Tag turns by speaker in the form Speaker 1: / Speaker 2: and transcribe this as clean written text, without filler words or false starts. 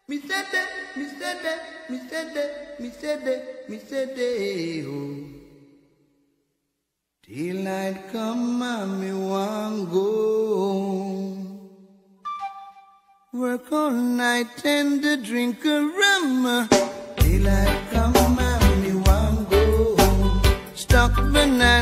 Speaker 1: Me said that, me said that, me said that, me said that, me said that, oh. Daylight come and me want go. Work all night and drink a rum. Daylight come and me want go. Stuck banana.